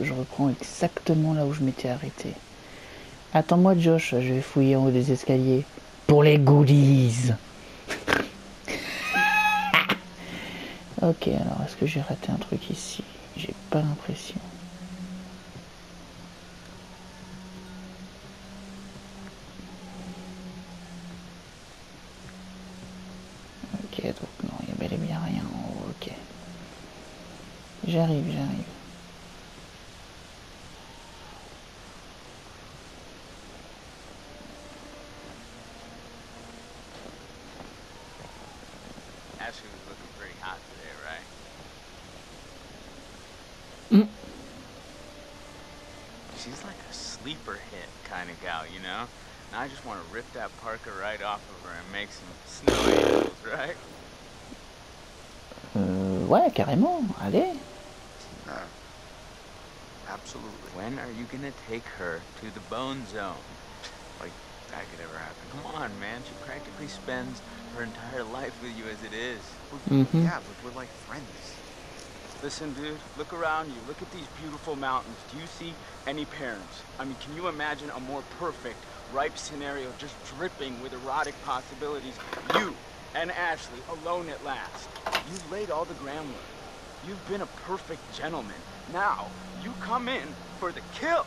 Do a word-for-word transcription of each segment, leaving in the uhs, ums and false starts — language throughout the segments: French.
je reprends exactement là où je m'étais arrêté. Attends-moi Josh, je vais fouiller en haut des escaliers. Pour les goodies. Ok, alors est-ce que j'ai raté un truc ici? J'ai pas l'impression. Ok, donc non, il y a bel et bien rien en haut, ok. J'arrive, j'arrive. Ashley was looking pretty hot today, right? Mm. She's like a sleeper hit kind of gal, you know? And I just want to rip that parka right off of her and make some snow angels, right? Euh, ouais, carrément, allez. No. Absolutely. When are you gonna take her to the bone zone? Like, that could ever happen. Come on, man. She practically spends her entire life with you as it is. Mm-hmm. Yeah, but we're like friends. Listen, dude, look around you. Look at these beautiful mountains. Do you see any parents? I mean, can you imagine a more perfect, ripe scenario just dripping with erotic possibilities? You and Ashley alone at last. You've laid all the groundwork. You've been a perfect gentleman. Now, you come in for the kill.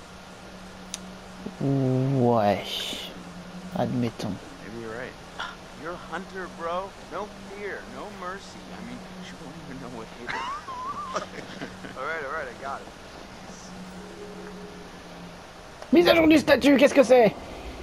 Ouais. Admettons. Maybe you're right. You're a hunter, bro. No fear, no mercy. I mean, she won't even know what hit her. Alright, alright, I got it. Mise à jour du statut, qu'est-ce que c'est?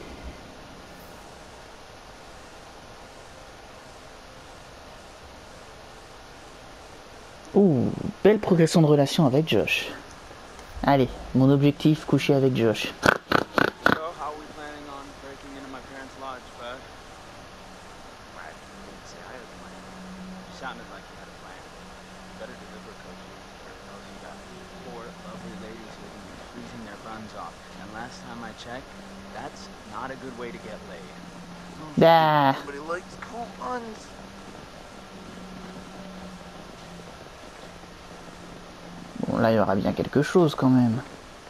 Ouh, belle progression de relation avec Josh. Allez, mon objectif, coucher avec Josh. So, how are we planning on breaking into my parents' lodge, bud? Right, you didn't say I had a plan. You sounded like you had a plan. Better deliver, Coach, or else you got four lovely ladies here who are freezing their buns off. And last time I checked, that's not a good way to get laid. Ah. Nobody likes cool buns. Bon, là, il y aura bien quelque chose quand même.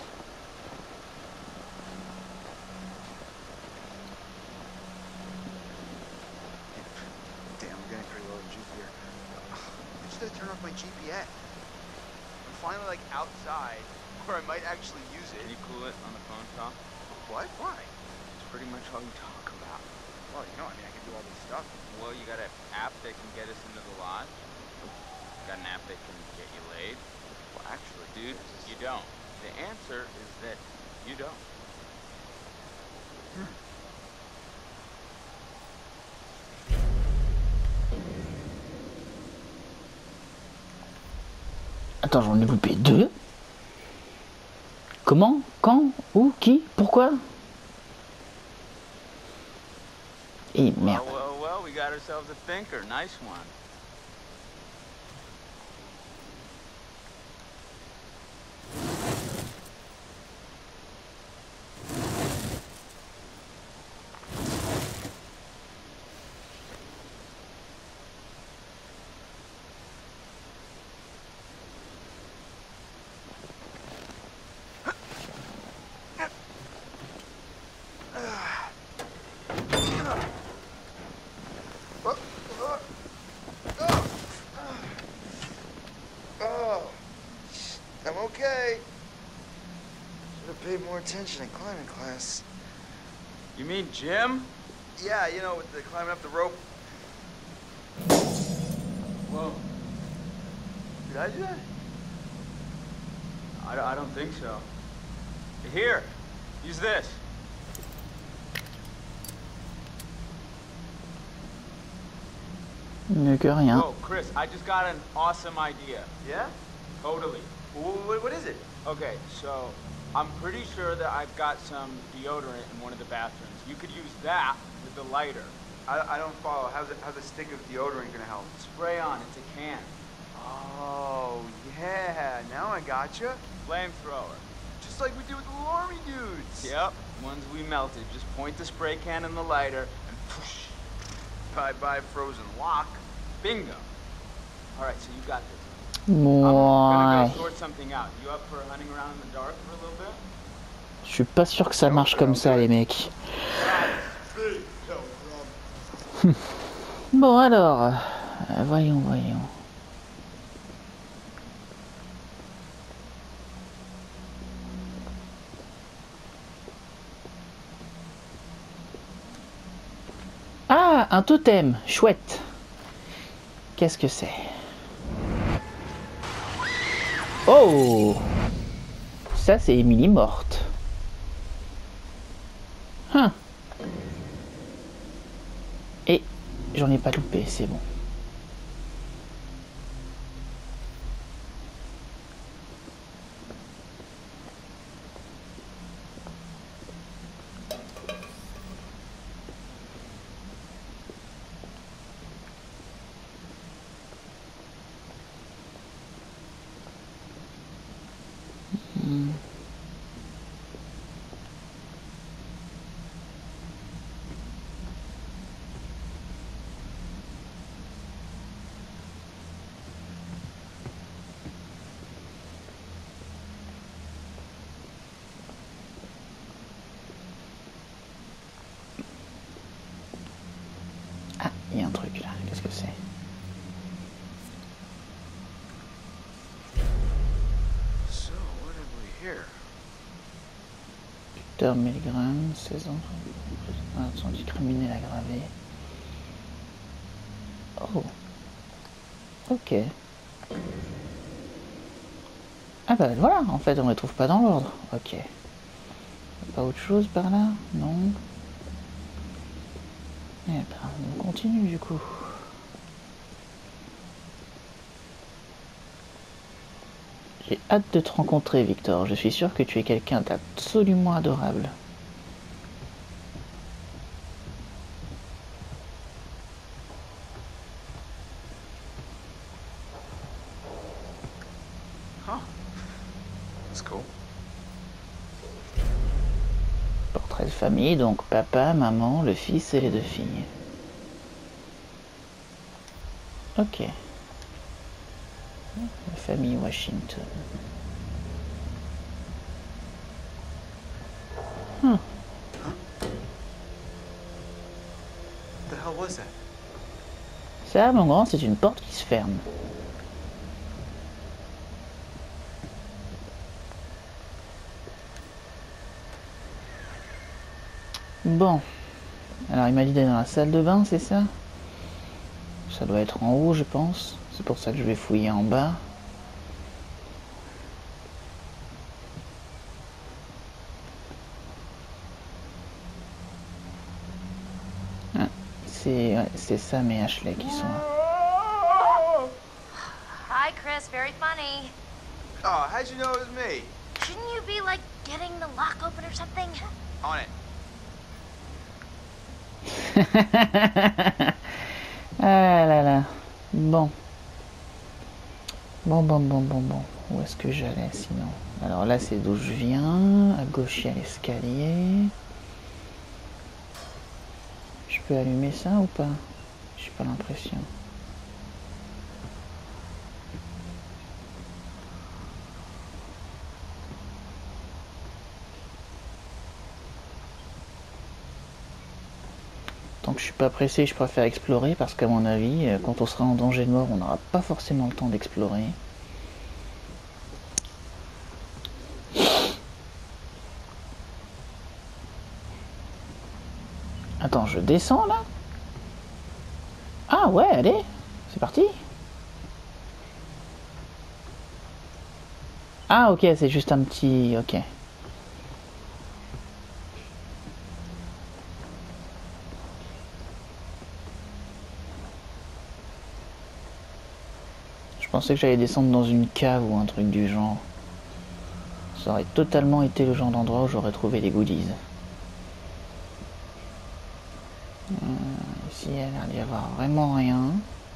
Damn, I'm getting pretty low in juice here. I just gotta turn off my G P S. I'm finally like outside where I might actually use it. Can you cool it on the phone talk? What? Why? It's pretty much all you talk about. Well, you know, I mean, I can do all this stuff. Well, you got an app that can get us into the lodge. Got an app that can get you laid. Well, actually, Dude, you don't. The answer is that you don't. Attends, j'en ai loupé deux. Comment? Quand? Où? Qui? Pourquoi? Et merde. Well, well, well, we got ourselves a thinker. Nice one. Oh, I'm okay. Should have paid more attention in climbing class. You mean Jim? Yeah, you know, with the climbing up the rope. Whoa. Did I do that? I, I don't think so. Here, use this. Mieux que rien. Whoa, Chris, I just got an awesome idea. Yeah? Totally. What, what is it? Okay, so I'm pretty sure that I've got some deodorant in one of the bathrooms. You could use that with the lighter. I, I don't follow. How's, it, how's a stick of deodorant gonna help? Spray on, it's a can. Oh, yeah. Now I gotcha. Flamethrower. Just like we did with the little army dudes. Yep, ones we melted. Just point the spray can in the lighter and push. Bye-bye frozen lock. Bingo. All right, so you got this. gonna Ouais. go sort something out. You up for hunting around in the dark for a little bit? Je suis pas sûr que ça marche comme ça, les mecs. Bon alors, euh, voyons, voyons. Ah, un totem, chouette. Qu'est-ce que c'est? Oh! Ça, c'est Émilie morte. Hein. Et j'en ai pas loupé, c'est bon. Hmm. Ah, il y a un truc là, qu'est-ce que c'est? So, what have we here? Victor Milgram, seize ans, incendie criminel aggravé. Oh. Ok. Ah bah voilà, en fait on les trouve pas dans l'ordre. Ok. Pas autre chose par là? Non. Eh ben, on continue du coup. J'ai hâte de te rencontrer, Victor. Je suis sûr que tu es quelqu'un d'absolument adorable. Huh. That's cool. Portrait de famille, donc papa, maman, le fils et les deux filles. Ok. La famille Washington. Hmm. What the hell was that? Ça, mon grand, c'est une porte qui se ferme. Bon. Alors, il m'a dit d'aller dans la salle de bain, c'est ça? Ça doit être en haut, je pense. C'est pour ça que je vais fouiller en bas. Ah, c'est ouais, c'est Sam et Ashley qui sont là. Hi, Chris. Very funny. Oh, how'd you know it was me? Shouldn't you be, like, getting the lock open or something? On it. Ah là là. Bon. Bon, bon, bon, bon, bon. Où est-ce que j'allais sinon? Alors là, c'est d'où je viens. À gauche, il y a l'escalier. Je peux allumer ça ou pas? J'ai pas l'impression. Tant que je suis pas pressé, je préfère explorer parce qu'à mon avis, quand on sera en danger de mort, on n'aura pas forcément le temps d'explorer. Attends, je descends là? Ah ouais, allez, c'est parti. Ah ok, c'est juste un petit... Ok. Je pensais que j'allais descendre dans une cave ou un truc du genre. Ça aurait totalement été le genre d'endroit où j'aurais trouvé des goodies. Euh, ici, il y a l'air d'y avoir vraiment rien.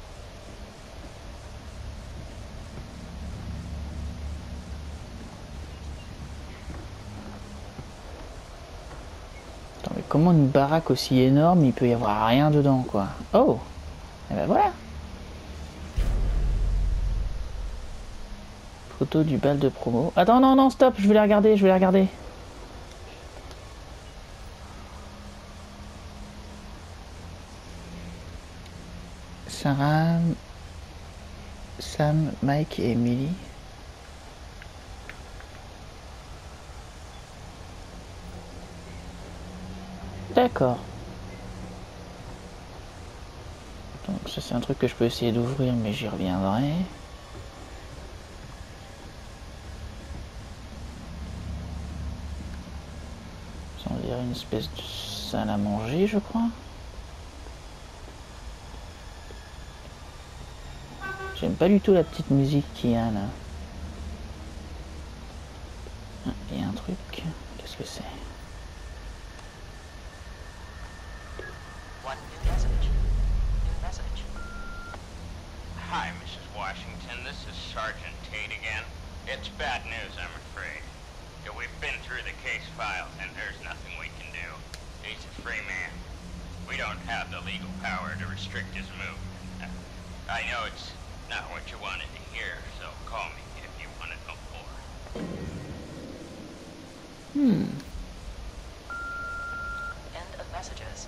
Attends, mais comment une baraque aussi énorme, il peut y avoir rien dedans, quoi? Oh! Et ben voilà! Photo du bal de promo. Attends, non, non, stop, je vais les regarder, je vais les regarder. Sarah, Sam, Mike et Emily. D'accord. Donc ça c'est un truc que je peux essayer d'ouvrir, mais j'y reviendrai. Ça on dirait une espèce de salle à manger, je crois. J'aime pas du tout la petite musique qu'il y a là. Ah, il y a un truc. Qu'est-ce que c'est? One new message. New message. Hi, Missus Washington. This is Sergeant Tate again. It's bad news, I'm afraid. Yeah, we've been through the case files, and there's nothing we can do. He's a free man. We don't have the legal power to restrict his movement. I know it's not what you wanted to hear, so call me if you want to know more. Hmm. End of messages.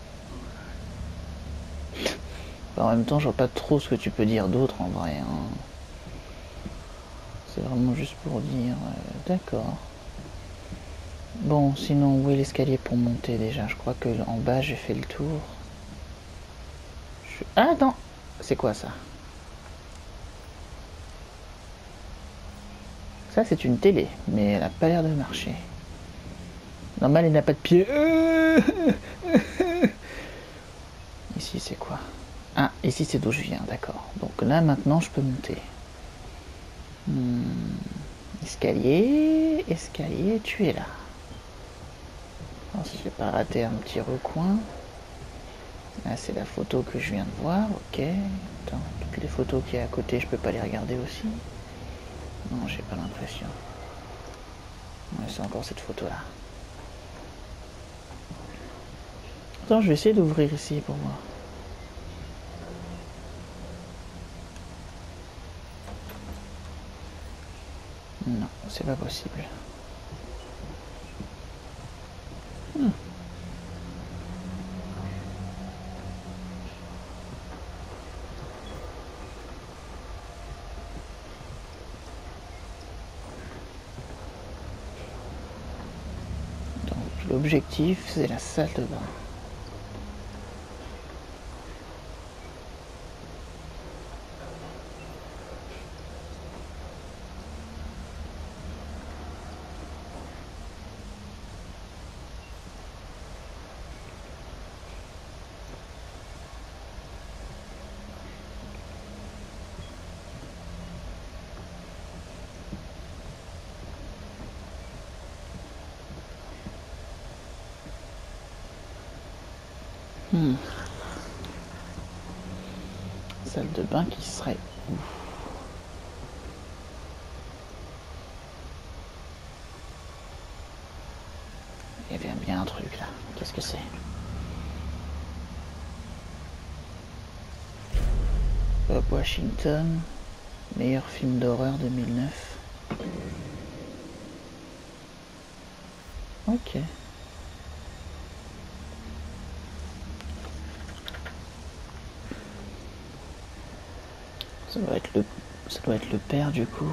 En même temps, je vois pas trop ce que tu peux dire d'autre en vrai. Hein. C'est vraiment juste pour dire... Euh, D'accord. Bon, sinon, où est l'escalier pour monter déjà? Je crois que en bas, j'ai fait le tour. Je... Ah, attends! C'est quoi ça? Ça, c'est une télé, mais elle a pas l'air de marcher. Normal, elle n'a pas de pied. Ici, c'est quoi? Ah, ici, c'est d'où je viens, d'accord. Donc là, maintenant, je peux monter. Hmm. Escalier, escalier, tu es là. Alors, si je vais pas rater un petit recoin. Là, c'est la photo que je viens de voir, ok. Attends, toutes les photos qui y a à côté, je peux pas les regarder aussi. Non, j'ai pas l'impression. Ouais, c'est encore cette photo-là. Attends, je vais essayer d'ouvrir ici pour voir. Non, c'est pas possible. Hmm. Donc l'objectif, c'est la salle de bain. Hmm. Salle de bain qui serait où? Il y avait bien un truc là. Qu'est-ce que c'est? Bob Washington, meilleur film d'horreur deux mille neuf. Ok. Ça doit être le, ça doit être le père du coup.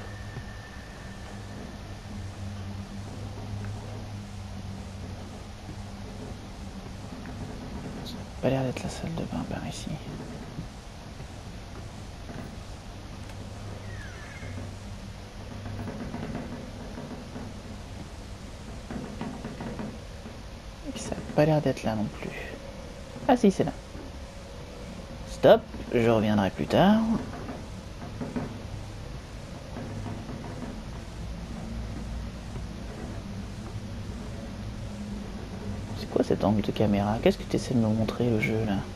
Ça n'a pas l'air d'être la salle de bain par ici. Et ça n'a pas l'air d'être là non plus. Ah si, c'est là. Stop, je reviendrai plus tard. C'est quoi cet angle de caméra? Qu'est-ce que tu essaies de me montrer le jeu là?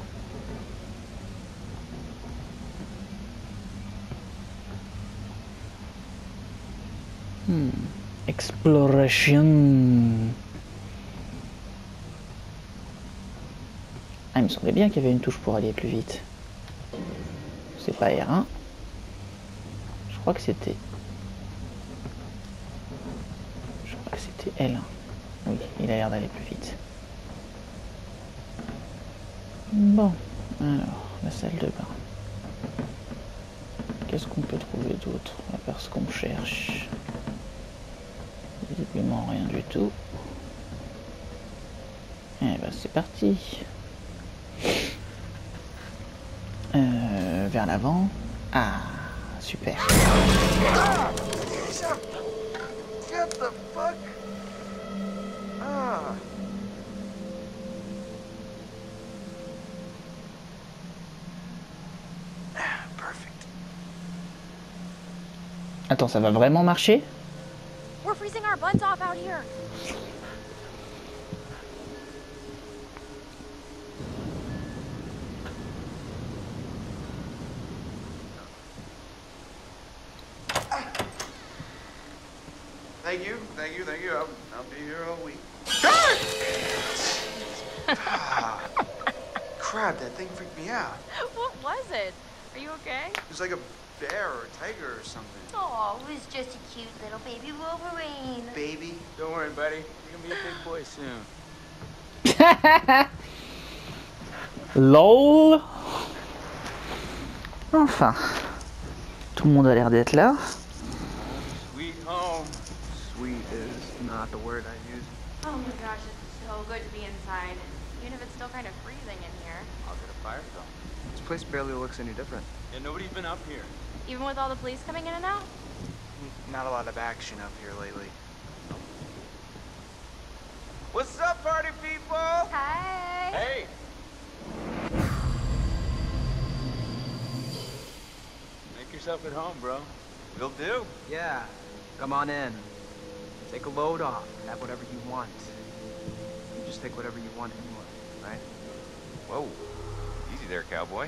Hmm. Exploration. Ah, il me semblait bien qu'il y avait une touche pour aller plus vite. C'est pas R un. Je crois que c'était C'était L. Oui, il a l'air d'aller plus vite. Bon, alors, la salle de bain. Qu'est-ce qu'on peut trouver d'autre à part ce qu'on cherche? Visiblement rien du tout. Eh ben c'est parti. Euh, vers l'avant. Ah, super. Ah! Get the fuck? Ah. Perfect. Attends, ça va vraiment marcher? We're freezing our butts off out here. Thank you, thank you, thank you. I'll, I'll be here all week. Ah, crap, that thing freaked me out. What was it? Are you okay? It was like a bear or a tiger or something. Oh, it was just a cute little baby Wolverine. Baby. Don't worry, buddy. You're gonna be a big boy soon. LOL. Enfin. Tout le monde a l'air d'être là. Sweet home. Sweet is not the word I use. Oh my gosh, it's so good to be inside. Even if it's still kind of freezing in here. I'll get a fire going. This place barely looks any different. Yeah, nobody's been up here. Even with all the police coming in and out? Not a lot of action up here lately. What's up, party people? Hi. Hey. Make yourself at home, bro. Will do. Yeah, come on in. Take a load off, have whatever you want. You just take whatever you want anyway, right? Whoa. Easy there, cowboy.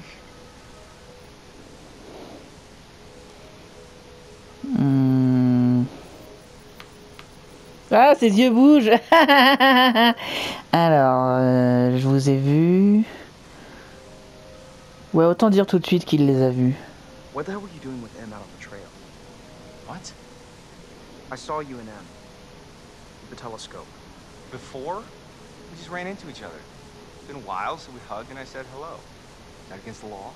Hmm. Ah, ses yeux bougent. Alors, euh, je vous ai vu. Ouais, autant dire tout de suite qu'il les a vus. What the hell were you doing with M out on the trail? What? I saw you and M. With the telescope. Before? We just ran into each other. It's been a while, so we hugged and I said hello. Is that against the law?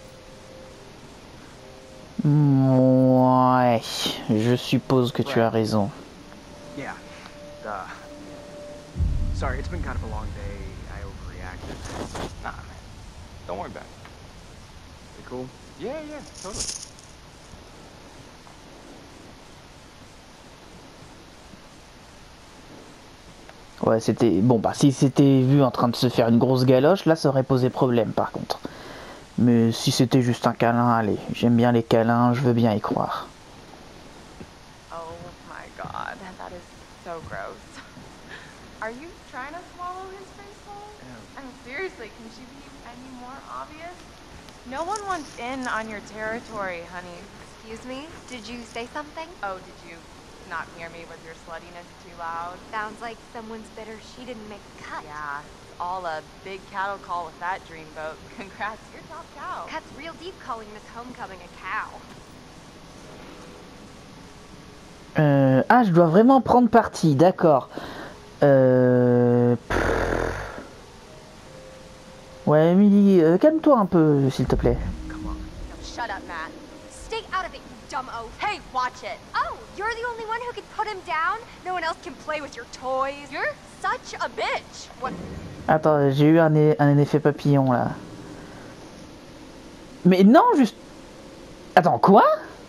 Ouais, je suppose que tu as raison. Yeah. Duh. Sorry, it's been kind of a long day. I overreacted. Nah, man. Don't worry about it. You cool? Yeah, yeah, totally. Ouais, c'était... Bon, bah, si c'était vu en train de se faire une grosse galoche, là, ça aurait posé problème, par contre. Mais si c'était juste un câlin, allez, j'aime bien les câlins, je veux bien y croire. Oh my god, that is so gross. Are you trying to swallow his face hole? Yeah. I mean, seriously, can she be any more obvious? No one wants in on your territory, honey. Excuse me? Did you say something? Oh, did you not hear me with your sluttiness too loud? Sounds like someone's bitter she didn't make the cut. Yeah, all a big cattle call with that dreamboat. Congrats, you're top cow. Cut's real deep calling Miss Homecoming a cow. Euh, ah, je dois vraiment prendre parti, d'accord. Euh... Ouais, Emily, euh, calme-toi un peu, s'il te plaît. Come on. No, shut up, Matt. Stay out of it, you dumb oaf. Hey, watch it. Oh, you're the only one who can put him down? No one else can play with your toys? You're such a bitch. What? Attends, j'ai eu un, un effet papillon, là. Mais non, juste... Attends, quoi?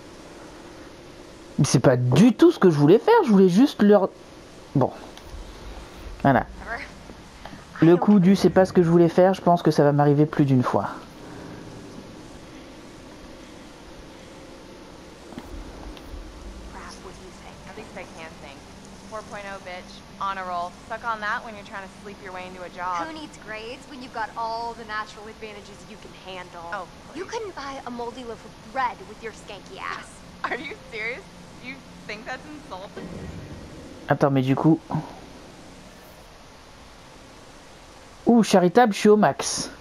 Mais c'est pas du tout ce que je voulais faire, je voulais juste leur... Bon. Voilà. Le coup du c'est pas ce que je voulais faire, je pense que ça va m'arriver plus d'une fois. Crap, what do you think? At least I can think. four point oh, bitch. On a roll. Suck on that when you're trying to sleep your way into a job. Who needs grades when you've got all the natural advantages you can handle? Oh, You couldn't buy a moldy loaf of bread with your skanky ass. Are you serious? You think that's insulting? Attends, mais du coup... Ouh, charitable, je suis au max.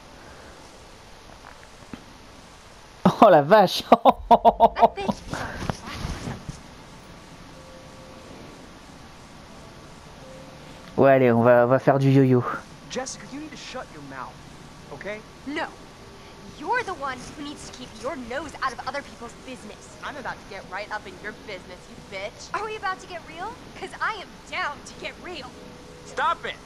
Oh la vache. That bitch is on crack or something. Ouais, allez, on va, on va faire du yo-yo. Jessica, you need to shut your mouth, okay? No. You're the one who needs to keep your nose out of other people's business. I'm about to get right up in your business, you bitch. Are we about to get real? Because I am down to get real. Stop it!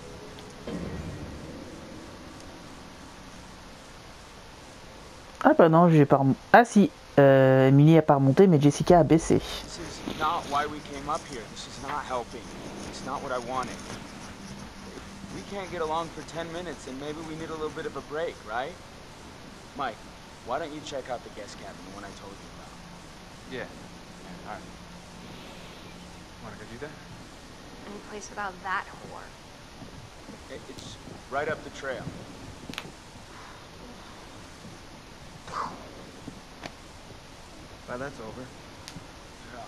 Ah bah non, j'ai pas remonté. Ah si, euh, Emily a pas remonté, mais Jessica a baissé. This is not why we came up here. This is not helping. It's not what I wanted. We can't get along for ten minutes, and maybe we need a little bit of a break, right? Mike, why don't you check out the guest cabin, the one I told you about? Yeah. Yeah, all right. Wanna go do that? Any place without that whore. It, it's right up the trail. Well, that's over. Yeah.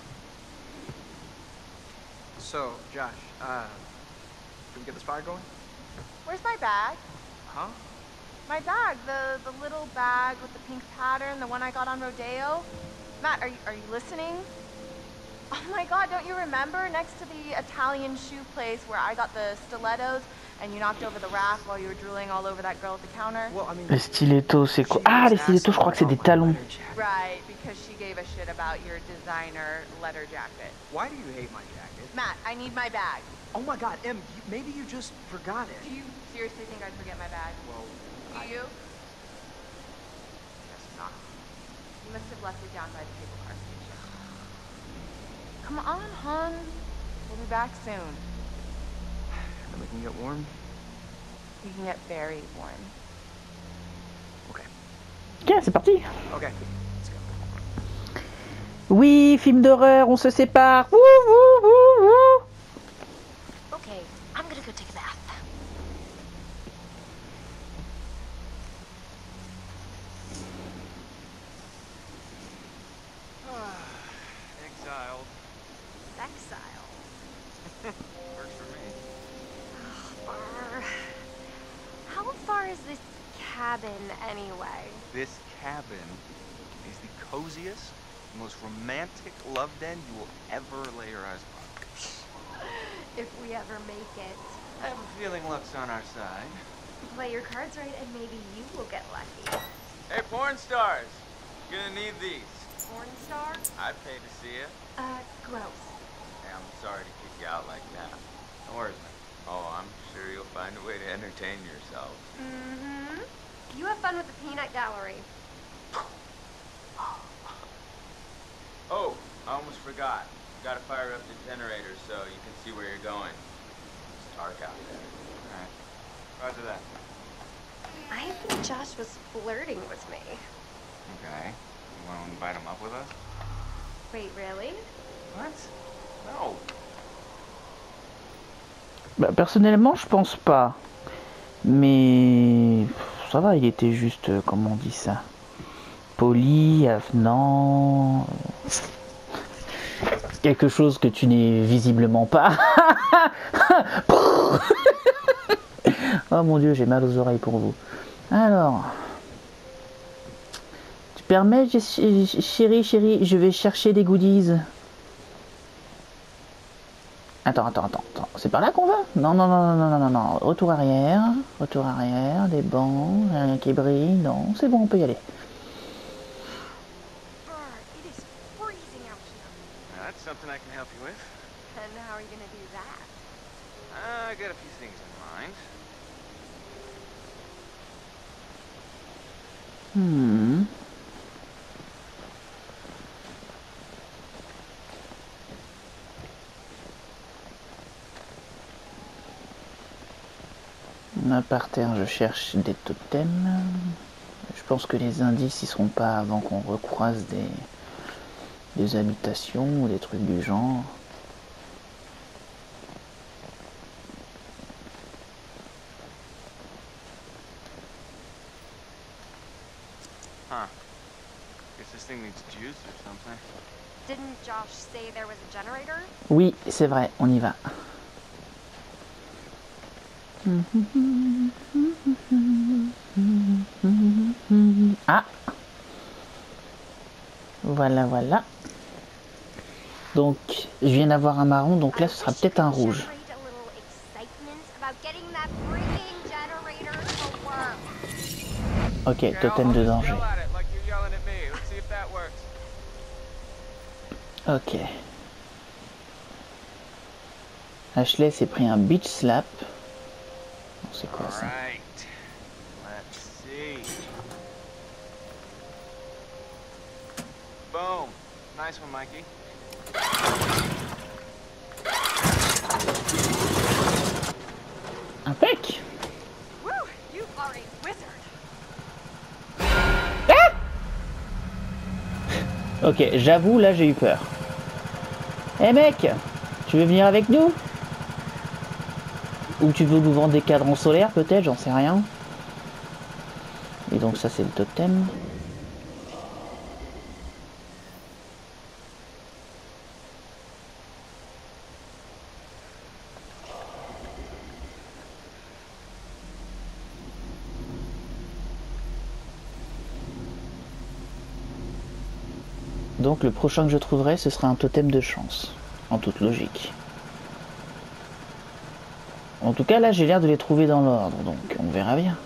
So, Josh, uh, should we get this fire going? Where's my bag? Huh? My bag, the the little bag with the pink pattern, the one I got on Rodeo. Matt, are you are you listening? Oh my God, don't you remember next to the Italian shoe place where I got the stilettos and you knocked over the rack while you were drooling all over that girl at the counter? Well, I mean, Les stilettos, c'est quoi? Ah, les stilettos, je crois que c'est des talons. Right, because she gave a shit about your designer leather jacket. why do you hate my jacket? Matt, I need my bag. Oh my God, Em, you, maybe you just forgot it. Do you seriously think I'd forget my bag? Well, Do I you? guess not. You must have left it down by the cable car station. Come on, hon. We'll be back soon. Then we can get warm. You can get very warm. Okay. Ok, c'est parti. Okay. Let's go. Oui, film d'horreur, on se sépare. Wouh, wouh, wouh, wouh. Okay, I'm gonna go take a bath. Exiled. Exile. Works for me. Far. How far is this cabin anyway? This cabin is the coziest, most romantic love den you will ever lay your eyes upon. If we ever make it. I have a feeling luck's on our side. Play your cards right and maybe you will get lucky. Hey, porn stars! You're gonna need these. Porn star? I'd pay to see you. Uh, gross. Hey, I'm sorry to kick you out like that. No worries, man. Oh, I'm sure you'll find a way to entertain yourself. Mm-hmm. You have fun with the peanut gallery. Oh, I almost forgot. Gotta fire up the generator so you can see where you're going. It's dark out there. Alright. Roger that. I think Josh was flirting with me. Okay. You want to invite him up with us? Wait, really? What? No. Bah, personnellement, je pense pas. Mais ça va, il était juste, euh, comment on dit ça, poli, avenant. Quelque chose que tu n'es visiblement pas. Oh mon Dieu, j'ai mal aux oreilles pour vous. Alors, tu permets, chérie, chérie, je vais chercher des goodies. Attends, attends, attends, attends. C'est par là qu'on va? Non, non, non, non, non, non, non. Retour arrière, retour arrière, des bancs, rien qui brille. Non, c'est bon, on peut y aller. It is freezing out here. That's something I can help you with. And how are you gonna do that? Uh, I got a few things in mind. Hmm. Là, par terre, je cherche des totems. Je pense que les indices y seront pas avant qu'on recroise des, des habitations ou des trucs du genre. Huh. Guess this thing needs juice or something. Didn't Josh say there was a generator? Oui, c'est vrai, on y va. Ah! Voilà, voilà. Donc, je viens d'avoir un marron, donc là, ce sera peut-être un rouge. Generate a little excitement Ok, totem de danger. Ok. Ashley s'est pris un beach slap. C'est quoi ça? Boom. Nice one, Mikey. Impec. Woo! You are a wizard. Ah! Ok, j'avoue, là j'ai eu peur. Eh hey, mec, tu veux venir avec nous? Ou tu veux nous vendre des cadrans solaires peut-être, j'en sais rien. Et donc ça c'est le totem. Donc le prochain que je trouverai, ce sera un totem de chance, en toute logique. En tout cas, là, j'ai l'air de les trouver dans l'ordre, donc on verra bien.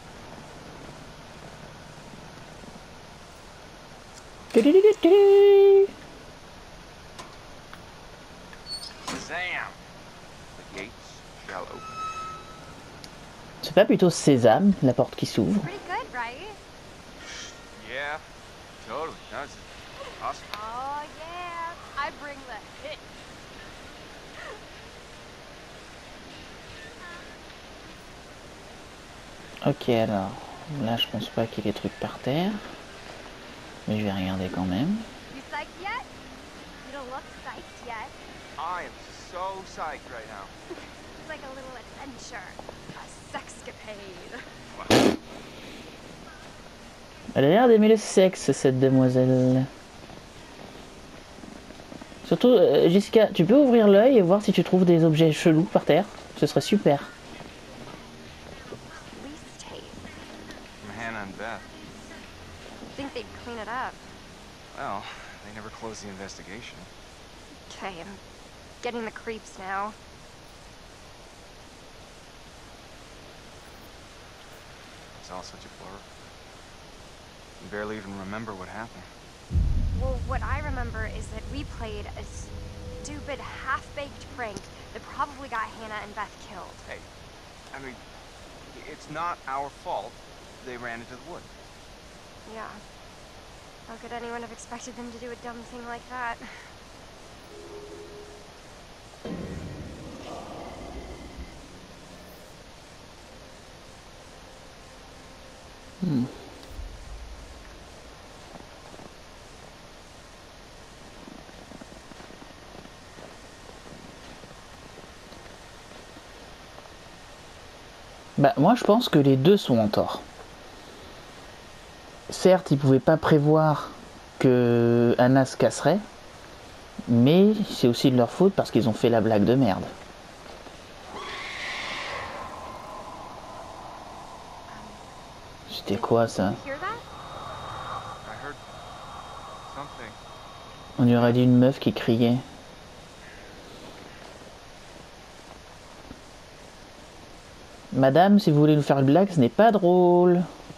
C'est pas plutôt Sésame, la porte qui s'ouvre? Pretty good, right? Yeah, totally. That's awesome. Oh yeah, I bring the hit. Ok, alors, là je pense pas qu'il y ait des trucs par terre, mais je vais regarder quand même. You psyched yet? You don't look psyched yet. I am so psyched right now. It's like a little adventure, a sexcapade. Elle a l'air d'aimer le sexe, cette demoiselle. Surtout, euh, Jessica, tu peux ouvrir l'œil et voir si tu trouves des objets chelous par terre? Ce serait super. Hannah and Beth. Think they'd clean it up. Well, they never closed the investigation. Okay, I'm getting the creeps now. It's all such a blur. You barely even remember what happened. Well, what I remember is that we played a stupid, half-baked prank that probably got Hannah and Beth killed. Hey, I mean, it's not our fault they ran into the woods. Yeah. How could anyone have expected them to do a dumb thing like that? Hmm. Bah, moi je pense que les deux sont en tort. Certes, ils pouvaient pas prévoir que Hannah se casserait, mais c'est aussi de leur faute parce qu'ils ont fait la blague de merde. C'était quoi ça? On y aurait dit une meuf qui criait. Madame, si vous voulez nous faire une blague, ce n'est pas drôle.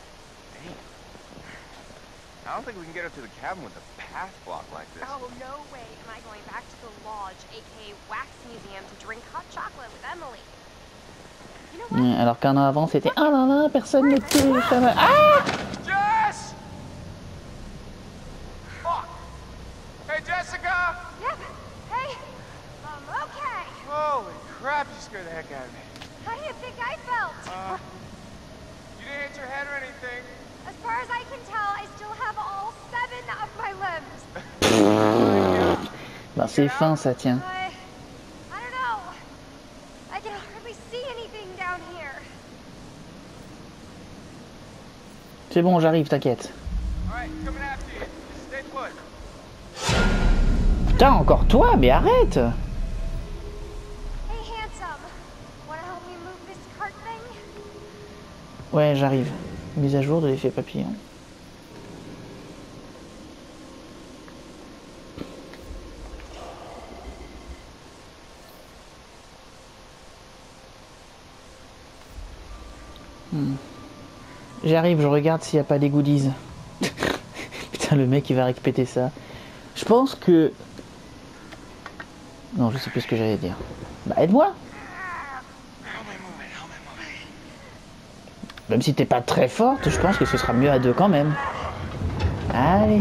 I don't think we can get up to the cabin with a path block like this. Oh, no way am I going back to the lodge, aka Wax Museum, to drink hot chocolate with Emily. You know what? Alors qu'un an avant, c'était « Ah là là, personne ne tue, ça va... Ah !» Jess! Fuck! Hey, Jessica! Yep. Hey, I'm okay. Holy crap, you scared the heck out of me. How do you think I felt? Uh, you didn't hit your head or anything. As far as I can tell, I still have all seven of my limbs. Ben c'est fin, ça tient. I, I don't know. I can hardly see anything down here. C'est bon, j'arrive, t'inquiète. Alright, coming after you. Stay put. Putain, encore toi, mais arrête! Hey, handsome. Wanna help me move this cart thing? Ouais, j'arrive. Mise à jour de l'effet papillon. Hmm. J'arrive, je regarde s'il n'y a pas des goodies. Putain, le mec il va répéter ça. Je pense que... Non, je sais plus ce que j'allais dire. Bah aide-moi. Même si t'es pas très forte, je pense que ce sera mieux à deux quand même. Allez.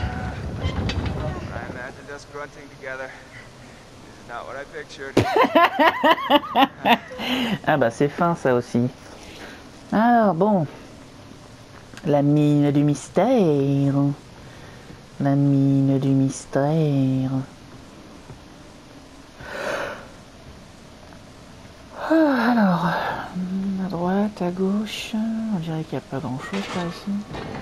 Ah bah c'est fin ça aussi. Alors bon. La mine du mystère. La mine du mystère. Ah, alors, à droite, à gauche, on dirait qu'il n'y a pas grand chose par ici.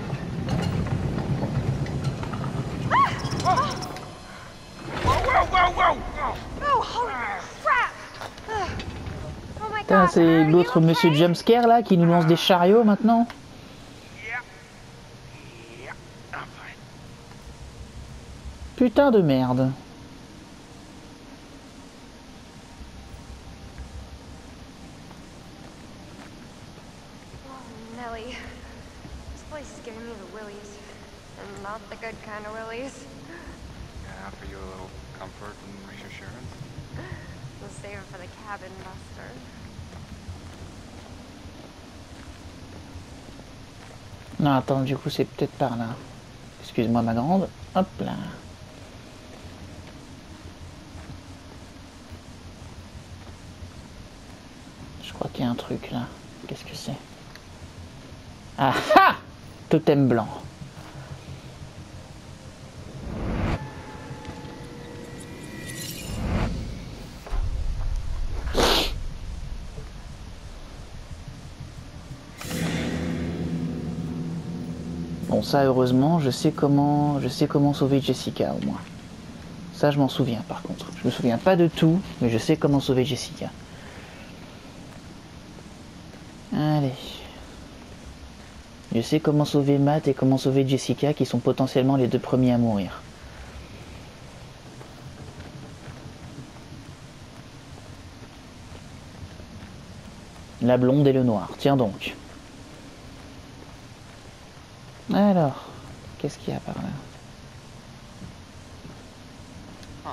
Putain, c'est l'autre monsieur Jumpscare là qui nous lance des chariots maintenant. Putain de merde. Nelly, this place is giving me the willies, and not the good kind of willies. Yeah, offer you a little comfort and reassurance. We'll save it for the cabin buster. Non, attends, du coup c'est peut-être par là. Excuse-moi ma grande. Hop là. Je crois qu'il y a un truc là. Qu'est-ce que c'est? Ah ah! Totem blanc. Bon ça heureusement je sais comment je sais comment sauver Jessica au moins. Ça je m'en souviens par contre. Je me souviens pas de tout, mais je sais comment sauver Jessica. Allez. Je sais comment sauver Matt et comment sauver Jessica qui sont potentiellement les deux premiers à mourir. La blonde et le noir. Tiens donc. Alors, qu'est-ce qu'il y a par là? Huh.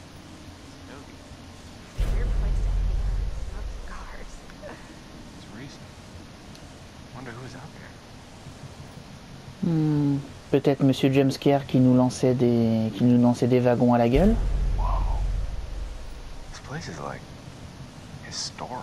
Weird place to hang out. Smoke cigars. It's recent. Wonder who's out there. Hmm, peut-être Monsieur Jumpscare qui nous lançait des qui nous lançait des wagons à la gueule. Whoa. This place is like historical.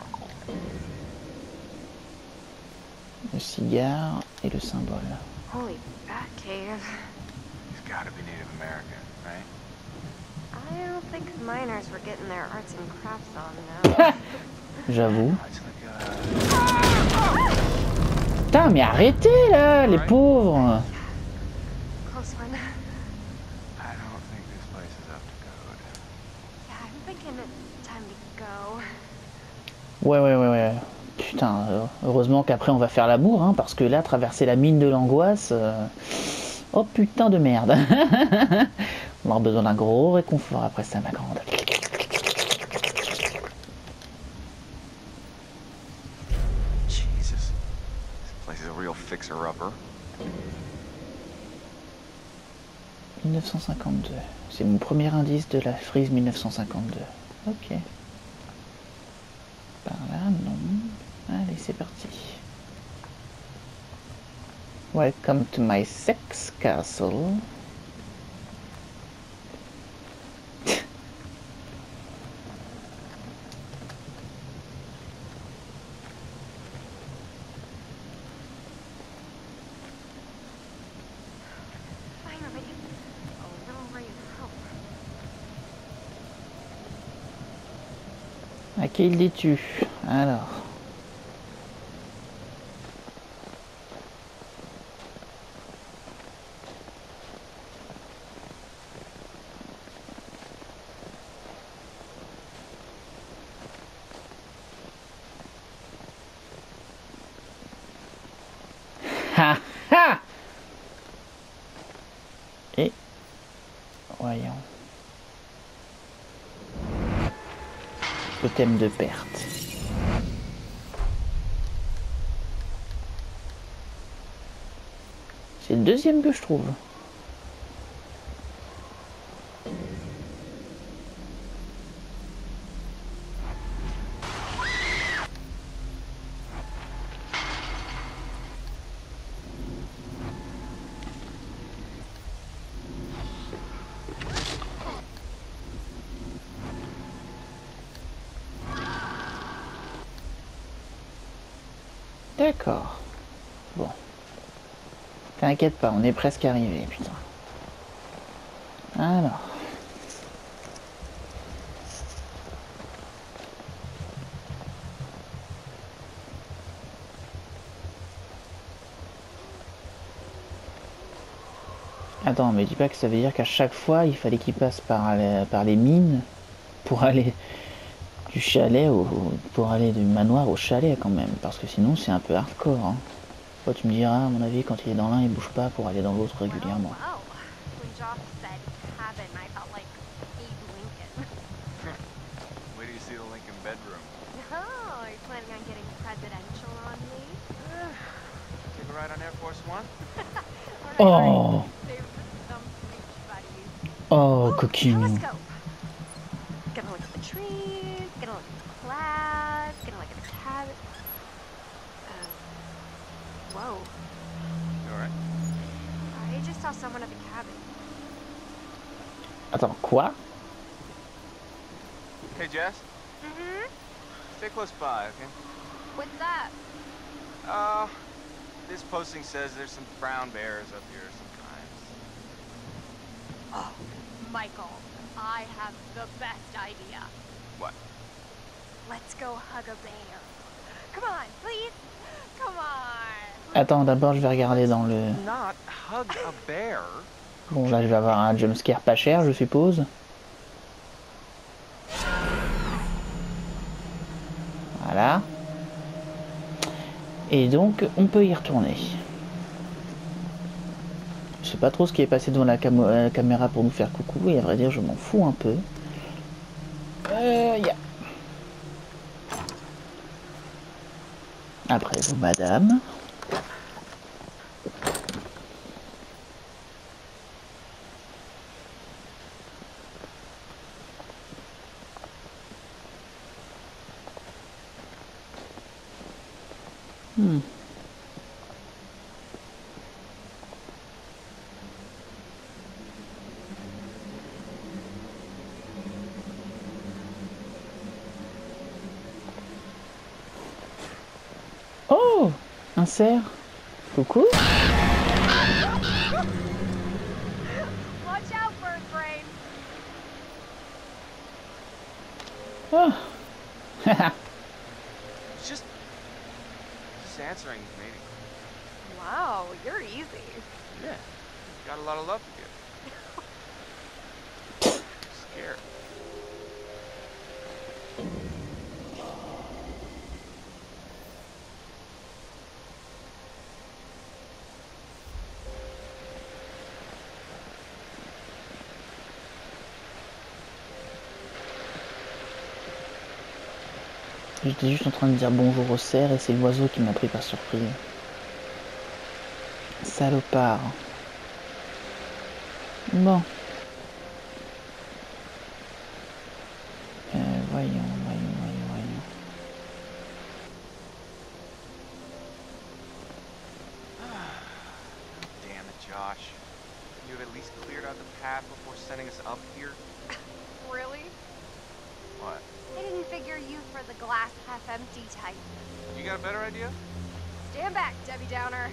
Le cigare et le symbole. Holy bat cave. He's gotta be Native American, right? I don't think the miners were getting their arts and crafts on now. J'avoue. It's like uh Putain, mais arrêtez là, les pauvres. Close one. I don't think this place is up to code. Yeah, I'm thinking it's time to go. Ouais, ouais, ouais, ouais. Putain, heureusement qu'après on va faire l'amour, hein, parce que là, traverser la mine de l'angoisse... Euh... Oh putain de merde. On va avoir besoin d'un gros réconfort après ça, ma grande. Jesus. This place is a real fixer-upper. mille neuf cent cinquante-deux. C'est mon premier indice de la frise mille neuf cent cinquante-deux. Ok. Par là, non. Allez, c'est parti. Welcome to my sex castle. Finally, a little ray of hope. À qui le dis-tu? Alors. Ha ha! Et voyons. Totem de perte. C'est le deuxième que je trouve. D'accord. Bon. T'inquiète pas, on est presque arrivé, putain. Alors. Attends, mais dis pas que ça veut dire qu'à chaque fois, il fallait qu'il passe par, les, par les mines pour aller du chalet au, pour aller du manoir au chalet quand même, parce que sinon c'est un peu hardcore. Hein. Toi, tu me diras, à mon avis, quand il est dans l'un, il bouge pas pour aller dans l'autre régulièrement. Wow, wow. When Josh said cabin, I felt like Abe Lincoln. Wait till you see the Lincoln bedroom. Oh, are you planning on getting presidential on me? Take a ride on Air Force One? Oh, They're some beach buddies. oh, Ooh, coquine. telescope. Gonna look at the trees, gonna look at the clouds, gonna look at the cabin. Uh, whoa. You alright? I just saw someone at the cabin. Attends, quoi? Hey, Jess, Mm-hmm. stay close by, okay? What's that? Uh, this posting says there's some brown bears up here sometimes. Oh, Michael, I have the best idea. What? Let's go hug a bear. Come on, please. Come on. Attends, d'abord je vais regarder dans le... Not hug a bear. Bon, là je vais avoir un jumpscare pas cher, je suppose. Voilà. Et donc, on peut y retourner. Je sais pas trop ce qui est passé devant la, cam la caméra pour nous faire coucou, et à vrai dire, je m'en fous un peu. Euh, yeah. Après vous, madame. Hmm. Oh, un cerf. Coucou. Watch out, bird brain. Oh. It's just, just answering, maybe. Wow, you're easy. Yeah, got a lot of love to give. Scared. J'étais juste en train de dire bonjour au cerf et c'est l'oiseau qui m'a pris par surprise. Salopard. Bon. Euh, voyons, voyons, voyons, voyons. Damn it, Josh. You have at least cleared out the path before sending us up here? Really? What? I didn't figure you for the glass half empty type. You got a better idea? Stand back, Debbie Downer.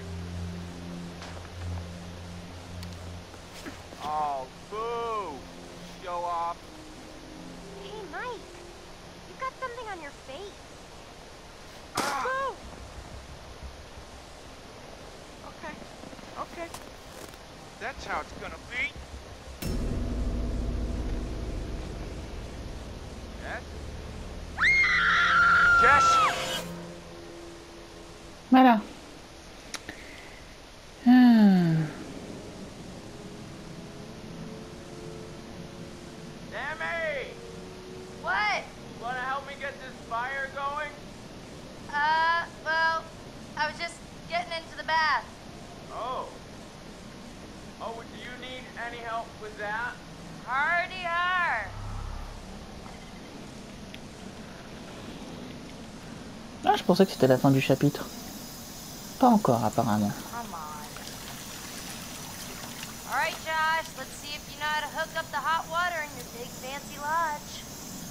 Oh, boo! Show off. Hey, Mike. You've got something on your face. Ah. Whoa! Okay, okay. That's how it's gonna be. Yes? Jess! Voilà. Ah. Sammy! What? Wanna help me get this fire going? Uh, well, I was just getting into the bath. Oh. Oh, do you need any help with that? Hardy har. Ah, je pensais que c'était la fin du chapitre. Pas encore, apparemment. Come on. All right, Josh. Let's see if you know how to hook up the hot water in your big fancy lodge.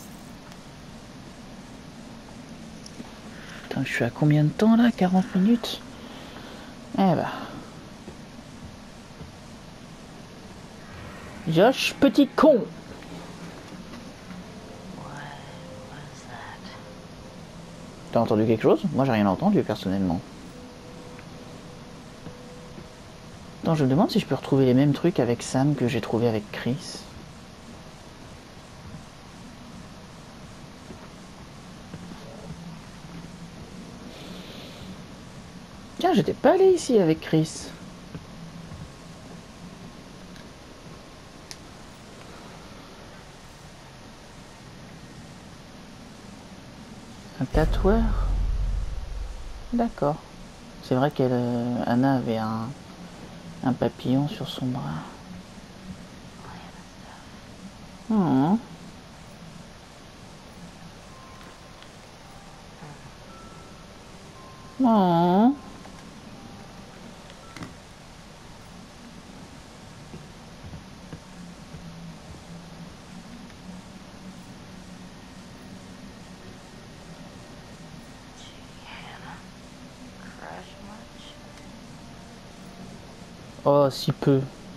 Putain, je suis à combien de temps là? quarante minutes? Eh bah. Josh, petit con! T'as entendu quelque chose? Moi j'ai rien entendu personnellement. Attends, je me demande si je peux retrouver les mêmes trucs avec Sam que j'ai trouvé avec Chris. Tiens, j'étais pas allé ici avec Chris. Un tatoueur? D'accord. C'est vrai qu'elle, euh, Anna avait un, un papillon sur son bras. Hmm. Hmm. Oh, si peu.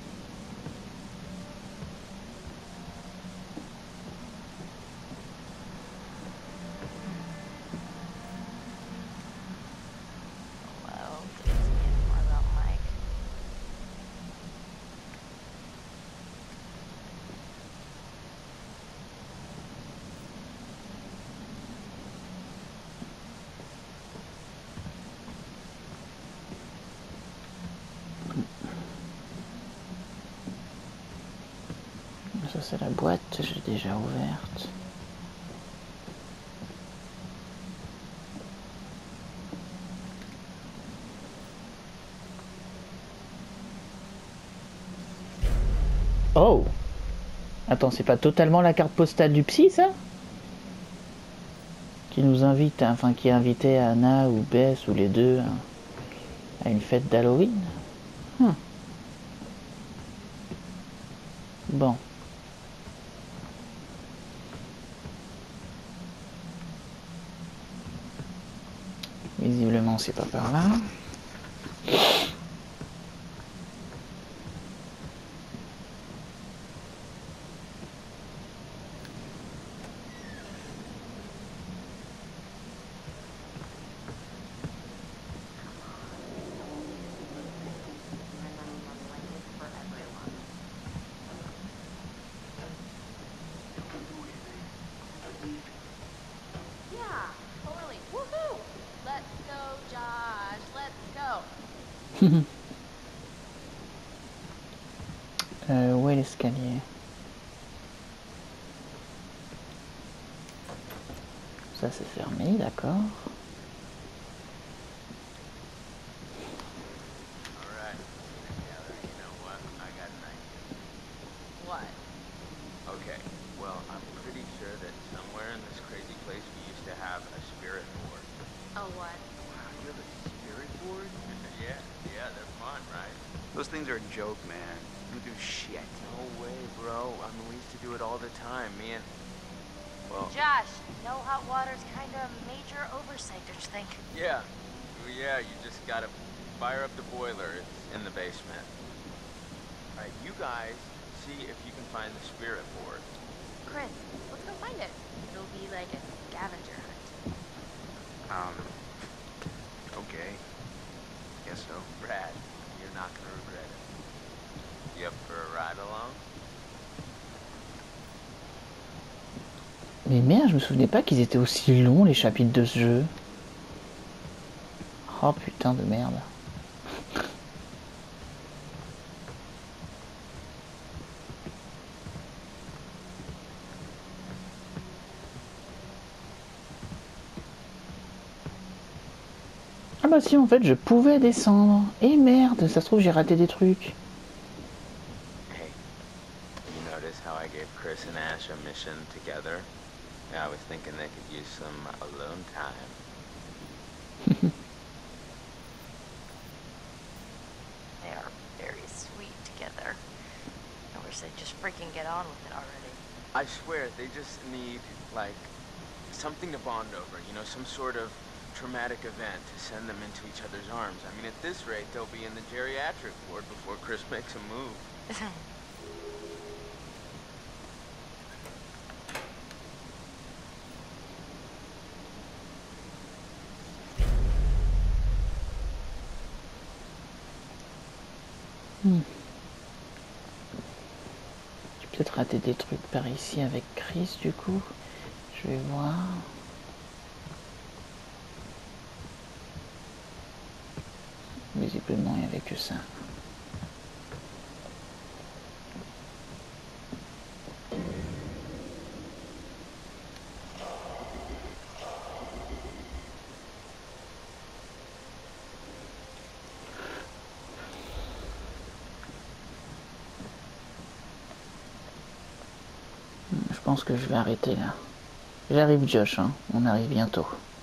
Ça c'est la boîte, j'ai déjà ouverte. Oh! Attends, c'est pas totalement la carte postale du psy, ça? Qui nous invite, enfin qui invitait Anna ou Bess ou les deux à une fête d'Halloween? Hmm. Bon. Visiblement, c'est pas par là. euh, où est l'escalier? Ça c'est fermé, d'accord. Those things are a joke, man. You don't do shit. No way, bro. I mean, we used to do it all the time. Me and... Well... Josh, no hot water's kind of a major oversight, don't you think? Yeah. Well, yeah, you just gotta fire up the boiler. It's in the basement. Alright, you guys see if you can find the spirit board. Chris, let's go find it. It'll be like a scavenger hunt. Um... Okay. Guess so. Brad, you're not gonna regret it. You up for a ride along? Mais merde, je me souvenais pas qu'ils étaient aussi longs les chapitres de ce jeu. Oh putain de merde. Ah bah si, en fait je pouvais descendre. Et merde, ça se trouve j'ai raté des trucs. vacation together. Yeah, I was thinking they could use some alone time. They are very sweet together. I wish they'd just freaking get on with it already. I swear, they just need, like, something to bond over, you know, some sort of traumatic event to send them into each other's arms. I mean, at this rate, they'll be in the geriatric ward before Chris makes a move. Hmm. J'ai peut-être raté des trucs par ici avec Chris, du coup. Je vais voir. Visiblement, il n'y avait que ça. Je pense que je vais arrêter là. J'arrive Josh, hein. On arrive bientôt.